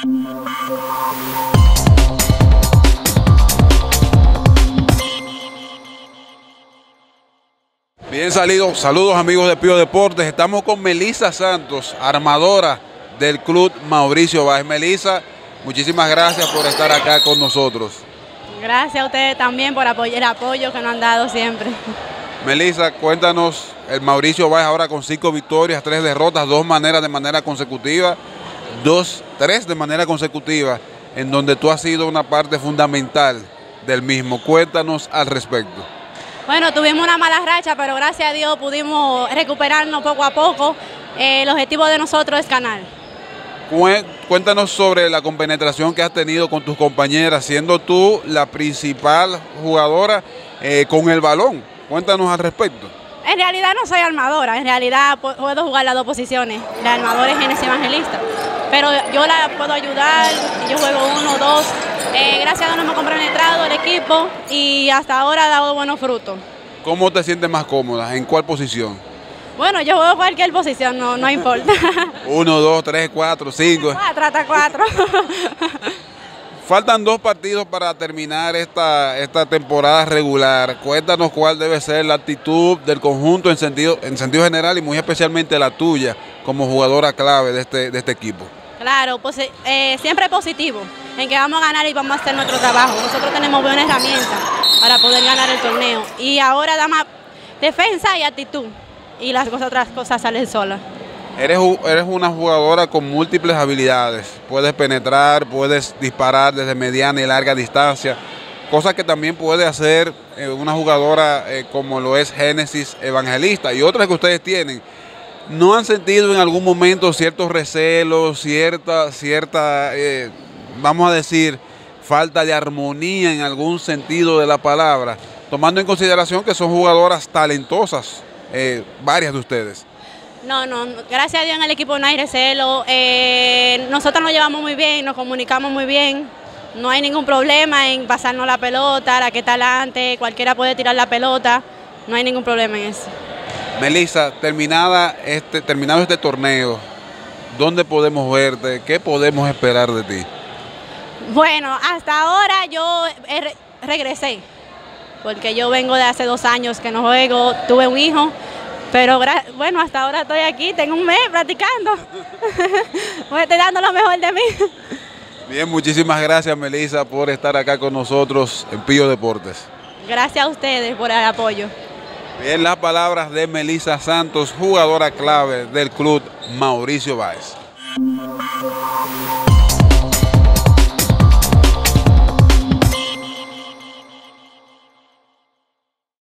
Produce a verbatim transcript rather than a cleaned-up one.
Bien salido, saludos amigos de Pío Deportes, estamos con Melissa Santos, armadora del club Mauricio Báez. Melissa, muchísimas gracias por estar acá con nosotros. Gracias a ustedes también por apoyar, el apoyo que nos han dado siempre. Melissa, cuéntanos, el Mauricio Báez ahora con cinco victorias, tres derrotas, dos maneras de manera consecutiva, dos, tres de manera consecutiva, en donde tú has sido una parte fundamental del mismo. Cuéntanos al respecto. Bueno, tuvimos una mala racha, pero gracias a Dios pudimos recuperarnos poco a poco. Eh, el objetivo de nosotros es ganar. Cuéntanos sobre la compenetración que has tenido con tus compañeras, siendo tú la principal jugadora eh, con el balón. Cuéntanos al respecto. En realidad no soy armadora, en realidad puedo jugar las dos posiciones. La armadora es Génesis Evangelista, pero yo la puedo ayudar, yo juego uno, dos. Eh, gracias a Dios nos hemos compenetrado el equipo y hasta ahora ha dado buenos frutos. ¿Cómo te sientes más cómoda? ¿En cuál posición? Bueno, yo juego cualquier posición, no, no importa. Uno, dos, tres, cuatro, cinco. Cuatro, hasta cuatro. Faltan dos partidos para terminar esta, esta temporada regular. Cuéntanos cuál debe ser la actitud del conjunto en sentido, en sentido general y muy especialmente la tuya como jugadora clave de este, de este equipo. Claro, pues, eh, siempre positivo, en que vamos a ganar y vamos a hacer nuestro trabajo. Nosotros tenemos buena herramienta para poder ganar el torneo. Y ahora da más defensa y actitud. Y las cosas, otras cosas salen solas. Eres, eres una jugadora con múltiples habilidades. Puedes penetrar, puedes disparar desde mediana y larga distancia. Cosa que también puede hacer eh, una jugadora eh, como lo es Génesis Evangelista y otras que ustedes tienen. ¿No han sentido en algún momento ciertos recelos, cierta, cierta eh, vamos a decir, falta de armonía en algún sentido de la palabra? Tomando en consideración que son jugadoras talentosas, eh, varias de ustedes. No, no, gracias a Dios en el equipo no hay recelo, eh, nosotros nos llevamos muy bien, nos comunicamos muy bien, no hay ningún problema en pasarnos la pelota, la que está delante, cualquiera puede tirar la pelota, no hay ningún problema en eso. Melissa, terminada este, terminado este torneo, ¿dónde podemos verte? ¿Qué podemos esperar de ti? Bueno, hasta ahora yo re regresé, porque yo vengo de hace dos años que no juego, tuve un hijo. Pero bueno, hasta ahora estoy aquí, tengo un mes practicando. Pues estoy dando lo mejor de mí. Bien, muchísimas gracias Melissa por estar acá con nosotros en Pío Deportes. Gracias a ustedes por el apoyo. Bien, las palabras de Melissa Santos, jugadora clave del club Mauricio Báez.